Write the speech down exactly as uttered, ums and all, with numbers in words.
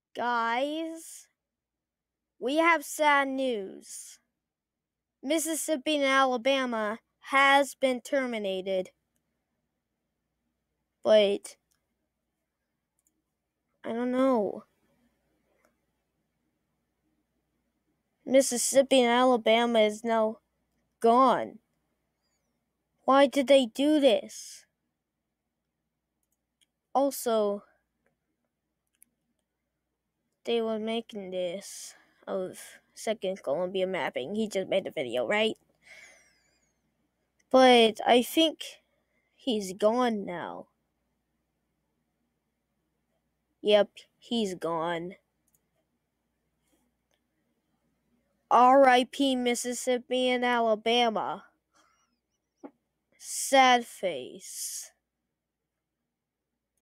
Guys, we have sad news. Mississippi and Alabama has been terminated. But I don't know. Mississippi and Alabama is now gone. Why did they do this? Also, they were making this of Second Columbia mapping. He just made a video, right? But I think he's gone now. Yep, he's gone. R I P Mississippi and Alabama. Sad face.